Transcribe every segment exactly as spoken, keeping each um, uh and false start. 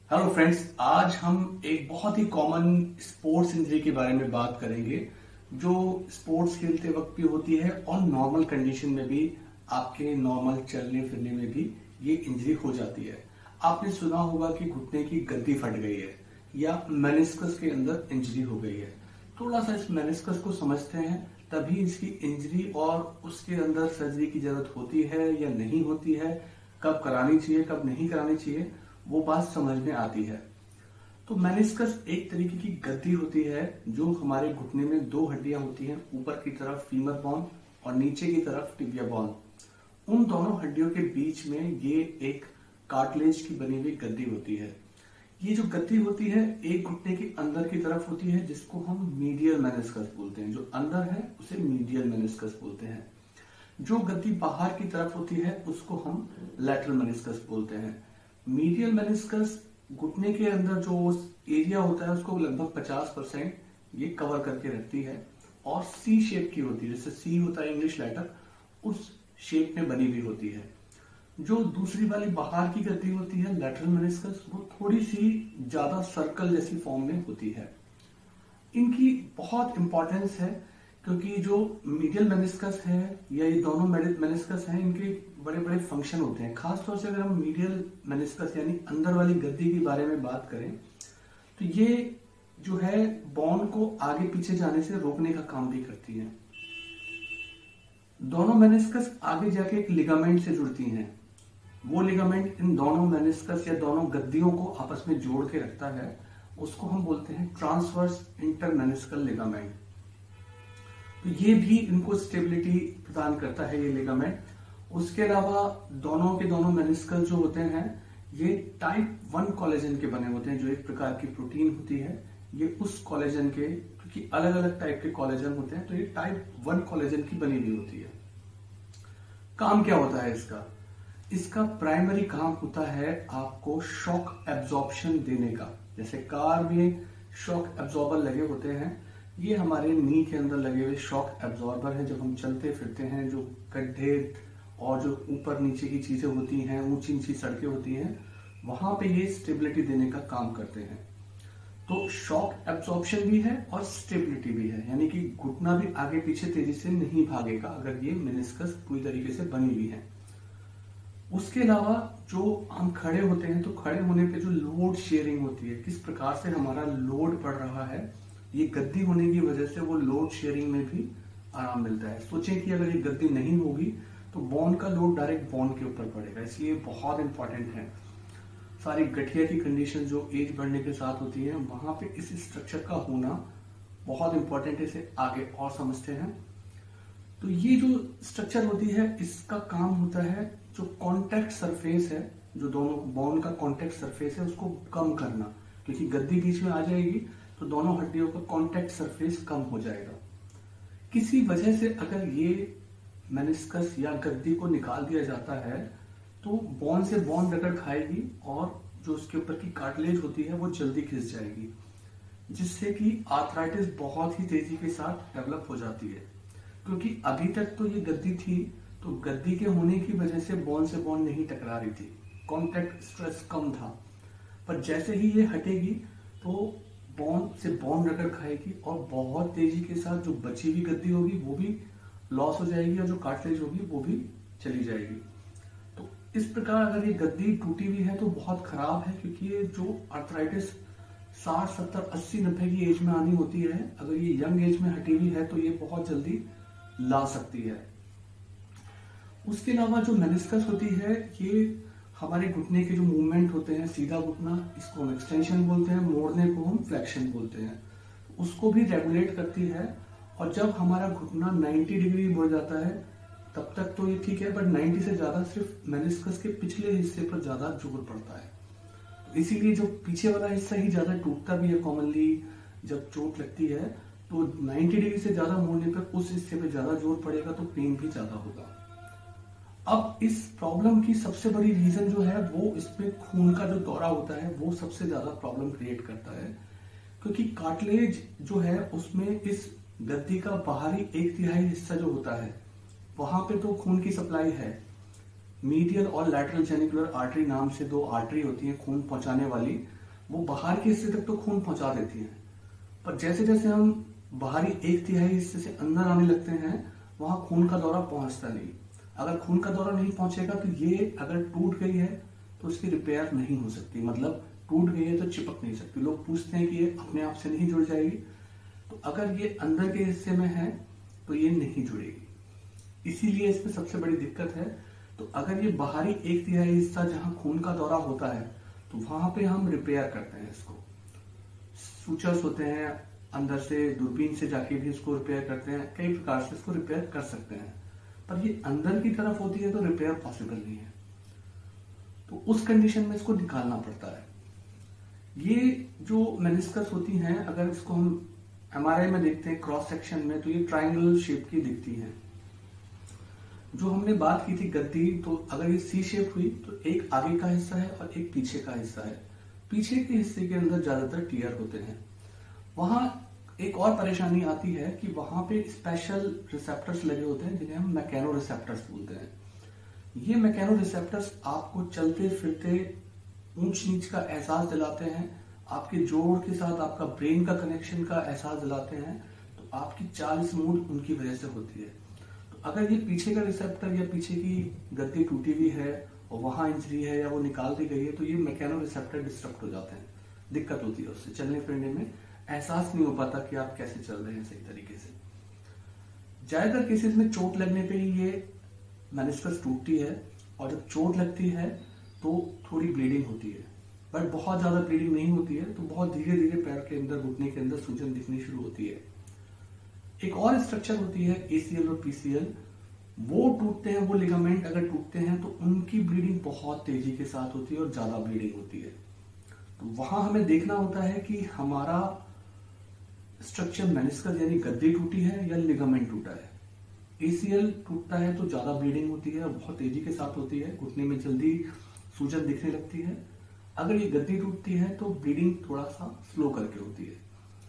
Hello friends, आज हम एक बहुत ही कॉमन स्पोर्ट्स इंजरी के बारे में बात करेंगे जो स्पोर्ट्स खेलते वक्त भी होती है और नॉर्मल कंडीशन में भी आपके नॉर्मल चलने फिरने में भी ये इंजरी हो जाती है। आपने सुना होगा कि घुटने की गद्दी फट गई है या मेनिस्कस के अंदर इंजरी हो गई है। थोड़ा सा इस मेनिस्कस को समझते हैं, तभी इसकी इंजरी और उसके अंदर सर्जरी की जरूरत होती है या नहीं होती है, कब करानी चाहिए कब नहीं करानी चाहिए, वो बात समझ में आती है। तो मेनिस्कस एक तरीके की गद्दी होती है जो हमारे घुटने में दो हड्डियां होती हैं, ऊपर की तरफ फीमर बोन और नीचे की तरफ टिबिया बोन। उन दोनों हड्डियों के बीच में ये एक कार्टिलेज की बनी हुई गद्दी होती है। ये जो गद्दी होती है एक घुटने के अंदर की तरफ होती है, जिसको हम मीडियल मेनिस्कस बोलते हैं। जो अंदर है उसे मीडियल मेनिस्कस बोलते हैं। जो गद्दी बाहर की तरफ होती है उसको हम लैटरल मेनिस्कस बोलते हैं। मीडियल मेनिस्कस घुटने के अंदर जो एरिया होता है उसको लगभग पचास परसेंट ये कवर करके रखती है और सी शेप की होती है, जैसे सी होता है इंग्लिश लेटर, उस शेप में बनी हुई होती है। जो दूसरी वाली बाहर की गद्दी होती है लैटरल मेनिस्कस, वो थोड़ी सी ज्यादा सर्कल जैसी फॉर्म में होती है। इनकी बहुत इंपॉर्टेंस है क्योंकि जो मीडियल मेनिस्कस है या ये दोनों मेनिस्कस हैं, इनके बड़े बड़े फंक्शन होते हैं। खासतौर से अगर हम मीडियल मेनिस्कस यानी अंदर वाली गद्दी के बारे में बात करें तो ये जो है बोन को आगे पीछे जाने से रोकने का काम भी करती है। दोनों मेनिस्कस आगे जाके एक लिगामेंट से जुड़ती हैं। वो लिगामेंट इन दोनों मेनिस्कस या दोनों गद्दियों को आपस में जोड़ के रखता है, उसको हम बोलते हैं ट्रांसवर्स इंटरमेनिस्कल लिगामेंट। तो ये भी इनको स्टेबिलिटी प्रदान करता है ये लिगामेंट। उसके अलावा दोनों के दोनों मेनिस्कल जो होते हैं ये टाइप वन कोलेजन के बने होते हैं, जो एक प्रकार की प्रोटीन होती है। ये उस कोलेजन के, क्योंकि अलग अलग टाइप के कोलेजन होते हैं, तो ये टाइप वन कोलेजन की बनी हुई होती है। काम क्या होता है इसका? इसका प्राइमरी काम होता है आपको शॉक एब्जॉर्प्शन देने का। जैसे कार में शॉक एब्जॉर्बर लगे होते हैं, ये हमारे नी के अंदर लगे हुए शॉक एब्जॉर्बर है। जब हम चलते फिरते हैं, जो गड्ढे और जो ऊपर नीचे की चीजें होती हैं, ऊंची ऊंची सड़कें होती हैं, वहां पे ये स्टेबिलिटी देने का काम करते हैं। तो शॉक एब्जॉर्प्शन भी है और स्टेबिलिटी भी है, यानी कि घुटना भी आगे पीछे तेजी से नहीं भागेगा अगर ये मेनिस्कस पूरी तरीके से बनी हुई है। उसके अलावा जो हम खड़े होते हैं तो खड़े होने पे जो लोड शेयरिंग होती है, किस प्रकार से हमारा लोड पड़ रहा है, ये गद्दी होने की वजह से वो लोड शेयरिंग में भी आराम मिलता है। सोचें कि अगर ये गद्दी नहीं होगी तो बोन का लोड डायरेक्ट बोन के ऊपर पड़ेगा, इसलिए बहुत इंपॉर्टेंट है। सारी गठिया की कंडीशन जो एज बढ़ने के साथ होती है, वहां पे इस स्ट्रक्चर का होना बहुत इंपॉर्टेंट है। इसे आगे और समझते हैं। तो ये जो स्ट्रक्चर होती है इसका काम होता है जो कॉन्टेक्ट सरफेस है, जो दोनों बोन का कॉन्टेक्ट सरफेस है, उसको कम करना। क्योंकि गद्दी बीच में आ जाएगी तो दोनों हड्डियों का कॉन्टेक्ट सरफेस कम हो जाएगा। किसी वजह से अगर ये मेनिस्कस या गद्दी को निकाल दिया जाता है तो बोन से बोन रगड़ खाएगी और जो उसके ऊपर की कार्टिलेज होती है वो जल्दी खिंच जाएगी, जिससे कि आर्थराइटिस बहुत ही तेजी के साथ डेवलप हो जाती है। क्योंकि अभी तक तो ये गद्दी थी, तो गद्दी के होने की वजह से बोन से बोन नहीं टकरा रही थी, कॉन्टेक्ट स्ट्रेस कम था। पर जैसे ही ये हटेगी तो बोन से बोन रगड़ खाएगी और बहुत तेजी के साथ जो बची हुई गद्दी होगी वो भी लॉस हो जाएगी और जो कार्टिलेज होगी वो भी चली जाएगी। तो इस प्रकार अगर ये गद्दी टूटी हुई है तो बहुत खराब है, क्योंकि ये जो आर्थराइटिस साठ सत्तर अस्सी नब्बे की एज में आनी होती है, अगर ये यंग एज में हटी हुई है तो ये बहुत जल्दी ला सकती है। उसके अलावा जो मेनिस्कस होती है ये हमारे घुटने के जो मूवमेंट होते हैं, सीधा घुटना इसको हम एक्सटेंशन बोलते हैं, मोड़ने को हम फ्लेक्शन बोलते हैं, उसको भी रेगुलेट करती है। और जब हमारा घुटना नब्बे डिग्री बढ़ जाता है तब तक तो ये ठीक है, बट नब्बे से ज्यादा सिर्फ मेनिस्कस के पिछले हिस्से पर ज्यादा जोर पड़ता है। इसीलिए जो पीछे वाला हिस्सा ही ज्यादा टूटता भी है कॉमनली जब चोट लगती है। तो नब्बे डिग्री से ज्यादा मोड़ने पर उस हिस्से पे ज्यादा जोर पड़ेगा तो पेन भी ज्यादा होगा। अब इस प्रॉब्लम की सबसे बड़ी रीजन जो है वो इसमें खून का जो दौरा होता है वो सबसे ज्यादा प्रॉब्लम क्रिएट करता है, क्योंकि कार्टिलेज जो है उसमें इस गद्दी का बाहरी एक तिहाई हिस्सा जो होता है वहां पे तो खून की सप्लाई है। मीडियल और लैटरल जेनिकुलर आर्टरी नाम से दो आर्टरी होती है खून पहुंचाने वाली, वो बाहर के हिस्से तक तो खून पहुंचा देती हैं, पर जैसे जैसे हम बाहरी एक तिहाई हिस्से से अंदर आने लगते हैं वहां खून का दौरा पहुंचता नहीं। अगर खून का दौरा नहीं पहुंचेगा तो ये अगर टूट गई है तो उसकी रिपेयर नहीं हो सकती, मतलब टूट गई है तो चिपक नहीं सकती। लोग पूछते हैं कि ये अपने आप से नहीं जुड़ जाएगी, तो अगर ये अंदर के हिस्से में है तो ये नहीं जुड़ेगी। इसीलिए इसमें सबसे बड़ी दिक्कत है। तो अगर ये बाहरी एक तिहाई हिस्सा जहां खून का दौरा होता है तो वहां पे हम रिपेयर करते हैं इसको। सूचर्स होते हैं, अंदर से दूरबीन से जाके भी इसको रिपेयर करते हैं, कई प्रकार से इसको रिपेयर कर सकते हैं, पर ये अंदर की तरफ होती है तो रिपेयर पॉसिबल नहीं है। तो उस कंडीशन में इसको निकालना पड़ता है। ये जो मेनिस्कस होती हैं, अगर इसको हम एमआरआई में देखते हैं क्रॉस सेक्शन में, तो ये ट्रायंगल शेप की दिखती हैं। जो हमने बात की थी गद्दी, तो अगर ये सी शेप हुई तो एक आगे का हिस्सा है और एक पीछे का हिस्सा है। पीछे के हिस्से के अंदर ज्यादातर टीयर होते हैं। वहां एक और परेशानी आती है कि वहां पे स्पेशल रिसेप्टर्स लगे होते हैं जिन्हें हम मैकेनो रिसेप्टर्स बोलते हैं। ये मैकेनो रिसेप्टर्स आपको चलते फिरते ऊंच नीच का एहसास दिलाते हैं, आपके जोड़ के साथ आपका ब्रेन का कनेक्शन का एहसास दिलाते हैं। तो आपकी चाल स्मूथ उनकी वजह से होती है। तो अगर ये पीछे का रिसेप्टर या पीछे की गद्दी टूटी हुई है और वहां इंजरी है या वो निकाल दी गई है तो ये मैकेनो रिसेप्टर डिस्टर्ब हो जाते हैं, दिक्कत होती है उससे चलने फिरने में, एहसास नहीं हो पाता कि आप कैसे चल रहे हैं सही तरीके से। ज्यादातर केसेस में चोट लगने पे ही ये मेनिस्कस टूटती है, और जब चोट लगती है तो थोड़ी ब्लीडिंग होती है, बट बहुत ज्यादा ब्लीडिंग नहीं होती है। तो बहुत धीरे धीरे पैर के अंदर, घुटने के अंदर सूजन दिखनी शुरू होती है। एक और स्ट्रक्चर होती है एसीएल और पीसीएल, वो टूटते हैं, वो लिगामेंट अगर टूटते हैं तो उनकी ब्लीडिंग बहुत तेजी के साथ होती है और ज्यादा ब्लीडिंग होती है। तो वहां हमें देखना होता है कि हमारा स्ट्रक्चर मेनिस्कस यानी गद्दी टूटी है या लिगामेंट टूटा है। एसीएल टूटता है तो ज्यादा ब्लीडिंग होती है और बहुत तेजी के साथ होती है, घुटने में जल्दी सूजन दिखने लगती है। अगर ये गद्दी टूटती है तो ब्लीडिंग थोड़ा सा स्लो करके होती है।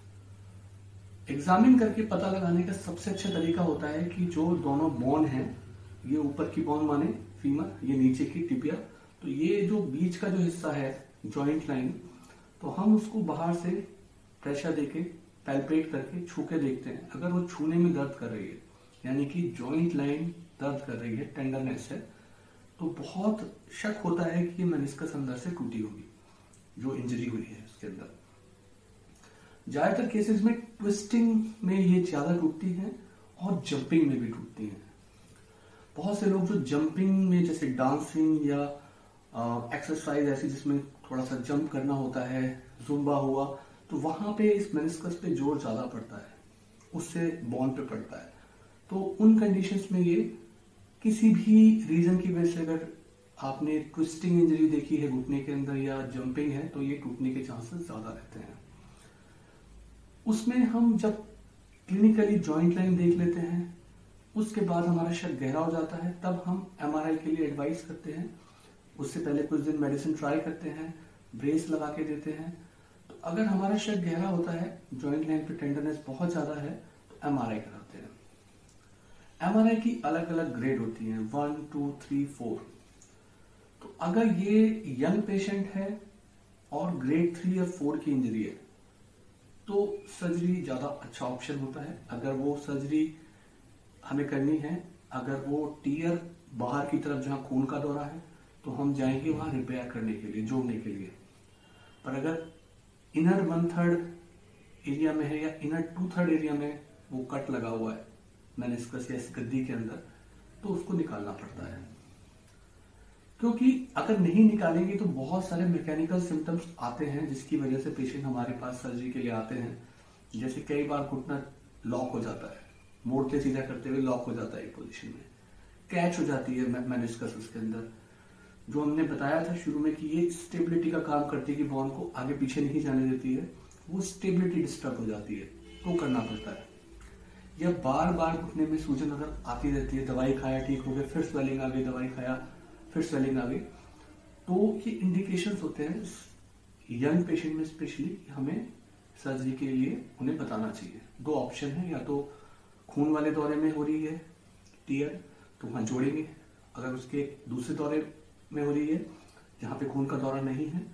एग्जामिन करके पता लगाने का सबसे अच्छा तरीका होता है कि जो दोनों बोन हैं, ये ऊपर की बोन माने फीमर, ये नीचे की टिबिया, तो ये जो बीच का जो हिस्सा है जॉइंट लाइन, तो हम उसको बाहर से प्रेशर देके पैल्पेट करके छू के देखते हैं। अगर वो छूने में दर्द कर रही है, यानी कि जॉइंट लाइन दर्द कर रही है, टेंडरनेस है, तो बहुत शक होता है कि ये मेनिस्कस अंदर से टूटी होगी, जो इंजरी हुई है उसके अंदर। ज्यादातर केसेस में ट्विस्टिंग में ये ज्यादा टूटती हैं और जंपिंग में भी टूटती हैं। बहुत से लोग जो जंपिंग में, जैसे डांसिंग या एक्सरसाइज ऐसी जिसमें थोड़ा सा जंप करना होता है, जुम्बा हुआ, तो वहां पे इस मेनिस्कस पे जोर ज्यादा पड़ता है, उससे बोन पे पड़ता है। तो उन कंडीशंस में ये किसी भी रीजन की वजह से अगर आपने ट्विस्टिंग इंजरी देखी है घुटने के अंदर या जंपिंग है, तो ये टूटने के चांसेस ज्यादा रहते हैं। उसमें हम जब क्लिनिकली जॉइंट लाइन देख लेते हैं, उसके बाद हमारा शक गहरा हो जाता है, तब हम एमआरआई के लिए एडवाइस करते हैं। उससे पहले कुछ दिन मेडिसिन ट्राई करते हैं, ब्रेस लगा के देते हैं। तो अगर हमारा शक गहरा होता है, जॉइंट लाइन पे टेंडरनेस बहुत ज्यादा है, तो एमआरआई कराते हैं। एमआरआई की अलग अलग ग्रेड होती हैं, वन टू थ्री फोर। तो अगर ये यंग पेशेंट है और ग्रेड थ्री या फोर की इंजरी है तो सर्जरी ज्यादा अच्छा ऑप्शन होता है। अगर वो सर्जरी हमें करनी है, अगर वो टीयर बाहर की तरफ जहां खून का दौरा है, तो हम जाएंगे वहां रिपेयर करने के लिए, जोड़ने के लिए। पर अगर इनर वन थर्ड एरिया में है या इनर टू थर्ड एरिया में वो कट लगा हुआ है मेनिस्कस या इस गद्दी के अंदर, तो उसको निकालना पड़ता है। क्योंकि अगर नहीं निकालेंगे तो बहुत सारे मैकेनिकल सिम्टम्स आते हैं जिसकी वजह से पेशेंट हमारे पास सर्जरी के लिए आते हैं। जैसे कई बार घुटना लॉक हो जाता है, मोड़ते सीधा करते हुए लॉक हो जाता है एक पोजीशन में, कैच हो जाती है मेनिस्कस उसके अंदर। जो हमने बताया था शुरू में कि ये स्टेबिलिटी का काम करती है कि बोन को आगे पीछे नहीं जाने देती है, वो स्टेबिलिटी डिस्टर्ब हो जाती है, तो करना पड़ता है। या बार बार घुटने में सूजन अगर आती रहती है, दवाई खाया ठीक हो गया, फिर स्वेलिंग आ गई, दवाई खाया फिर स्वेलिंग आ गई, तो ये इंडिकेशंस होते हैं यंग पेशेंट में स्पेशली, हमें सर्जरी के लिए उन्हें बताना चाहिए। दो ऑप्शन है, या तो खून वाले दौरे में हो रही है टीयर तो वहां जोड़ेंगे, अगर उसके दूसरे दौरे में हो रही है जहां पे खून का दौरा नहीं है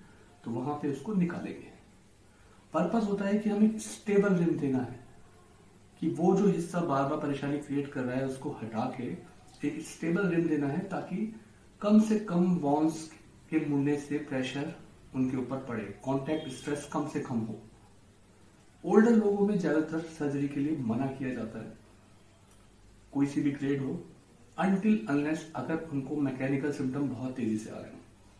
तो वहां पे उसको निकालेंगे। पर्पस होता है कि हमें स्टेबल रिम देना है, कि वो जो हिस्सा बार बार परेशानी क्रिएट कर रहा है उसको हटा के एक स्टेबल रिम देना है, ताकि कम से कम बॉन्स के मुड़ने से प्रेशर उनके ऊपर पड़े, कांटेक्ट स्ट्रेस कम से कम हो। ओल्डर लोगों में ज्यादातर सर्जरी के लिए मना किया जाता है, कोई सी भी ग्रेड हो, अनटिल अनलेस अगर उनको मैकेनिकल सिम्टम बहुत तेजी से आ रहे हैं।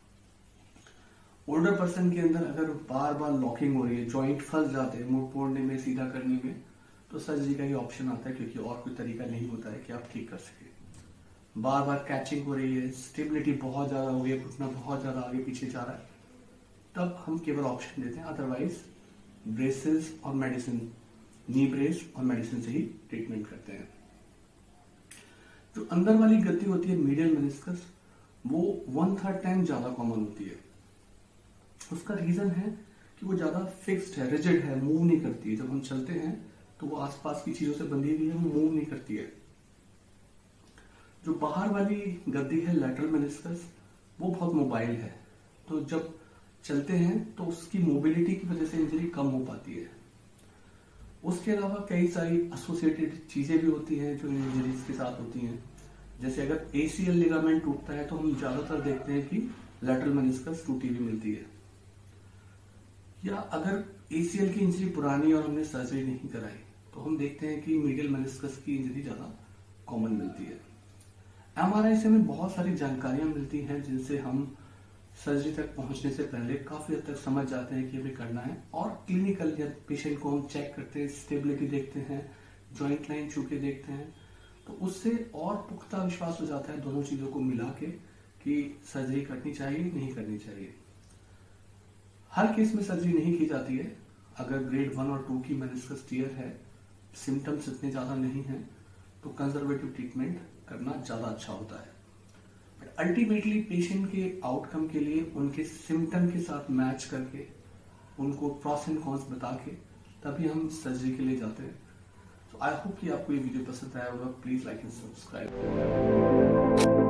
ओल्डर पर्सन के अंदर अगर बार बार लॉकिंग हो रही है, जॉइंट फंस जाते हैं मुड़ तोड़ने में, सीधा करने में, तो सर्जरी का ही ऑप्शन आता है, क्योंकि और कोई तरीका नहीं होता है कि आप ठीक कर सके। बार बार कैचिंग हो रही है, स्टेबिलिटी बहुत ज्यादा हो गई है, घुटना बहुत ज्यादा आगे पीछे जा रहा है, तब हम केवल ऑप्शन देते हैं। अदरवाइज ब्रेसेस और मेडिसिन, नी ब्रेस और मेडिसिन से ही ट्रीटमेंट करते हैं। जो अंदर वाली गद्दी होती है मीडियल मेनिस्कस, वो वन थर्ड टाइम ज्यादा कॉमन होती है। उसका रीजन है कि वो ज्यादा फिक्स्ड है, रिजिड है, मूव नहीं करती है। जब हम चलते हैं तो वो आसपास की चीजों से बंधी हुई है, वो मूव नहीं करती है। जो बाहर वाली गद्दी है लैटरल मेनिस्कस, वो बहुत मोबाइल है, तो जब चलते हैं तो उसकी मोबिलिटी की वजह से इंजरी कम हो पाती है। उसके अलावा कई सारी एसोसिएटेड चीजें भी होती हैं जो इंजरीज के साथ होती हैं। जैसे अगर एसीएल लिगामेंट टूटता है तो हम ज्यादातर देखते हैं कि लैटरल मेनिस्कस टूटी हुई मिलती है। या अगर एसीएल की इंजरी पुरानी और हमने सर्जरी नहीं कराई तो हम देखते हैं कि मीडियल मेनिस्कस की इंजरी ज्यादा कॉमन मिलती है। एमआरआई से हमें बहुत सारी जानकारियां मिलती हैं जिनसे हम सर्जरी तक पहुंचने से पहले काफी हद तक समझ जाते हैं कि हमें करना है। और क्लिनिकल जब पेशेंट को हम चेक करते हैं, स्टेबिलिटी देखते हैं, जॉइंट लाइन छू के देखते हैं, तो उससे और पुख्ता विश्वास हो जाता है दोनों चीजों को मिला के कि सर्जरी करनी चाहिए नहीं करनी चाहिए। हर केस में सर्जरी नहीं की जाती है। अगर ग्रेड वन और टू की मेनिस्कस टियर है, सिम्टम्स इतने ज्यादा नहीं है, तो कंजर्वेटिव ट्रीटमेंट करना ज्यादा अच्छा होता है। बट अल्टीमेटली पेशेंट के आउटकम के लिए उनके सिम्टम के साथ मैच करके, उनको प्रॉस एंड कॉन्स बता के, तभी हम सर्जरी के लिए जाते हैं। तो आई होप कि आपको ये वीडियो पसंद आया होगा। Please like and subscribe.